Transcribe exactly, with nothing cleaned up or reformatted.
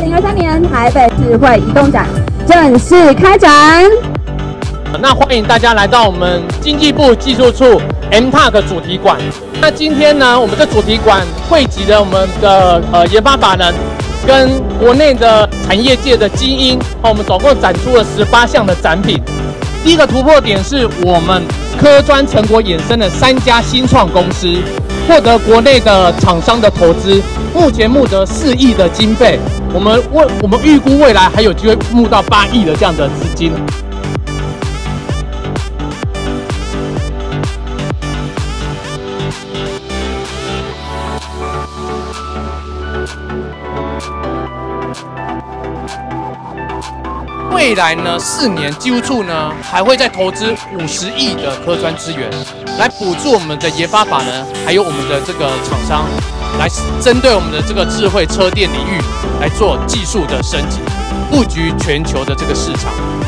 零二三年台北智慧移动展正式开展。 那欢迎大家来到我们经济部技术处 M T A C 主题馆。那今天呢，我们这主题馆汇集了我们的呃研发法人跟国内的产业界的精英，我们总共展出了十八项的展品。第一个突破点是我们科专成果衍生的三家新创公司，获得国内的厂商的投资，目前募得四亿的经费，我们未我们预估未来还有机会募到八亿的这样的资金。未来呢，四年技术处呢还会再投资五十亿的科专资源，来补助我们的研发法人，还有我们的这个厂商，来针对我们的这个智慧车电领域来做技术的升级，布局全球的这个市场。